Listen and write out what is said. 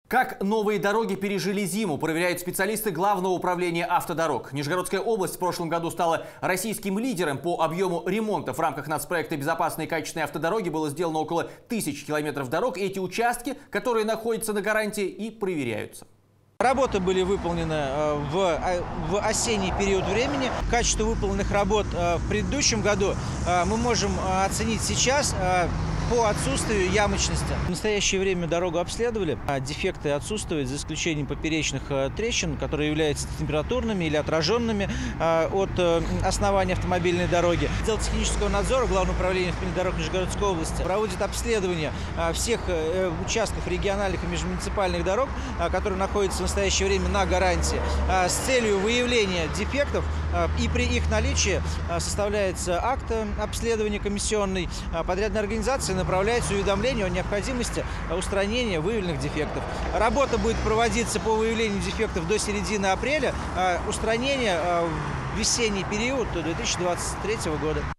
Как новые дороги пережили зиму, проверяют специалисты Главного управления автодорог. Нижегородская область в прошлом году стала российским лидером по объему ремонта. В рамках нацпроекта «Безопасные и качественные автодороги» было сделано около 1000 километров дорог. И эти участки, которые находятся на гарантии, и проверяются. Работы были выполнены в осенний период времени. Качество выполненных работ в предыдущем году мы можем оценить сейчас по отсутствию ямочности. В настоящее время дорогу обследовали. Дефекты отсутствуют, за исключением поперечных трещин, которые являются температурными или отраженными от основания автомобильной дороги. Отдел технического надзора Главного управления автомобильных дорог Нижегородской области проводит обследование всех участков региональных и межмуниципальных дорог, которые находятся в настоящее время на гарантии, с целью выявления дефектов, и при их наличии составляется акт обследования комиссионный. Подрядная организация направляется уведомление о необходимости устранения выявленных дефектов. Работа будет проводиться по выявлению дефектов до середины апреля, устранение в весенний период 2023 года.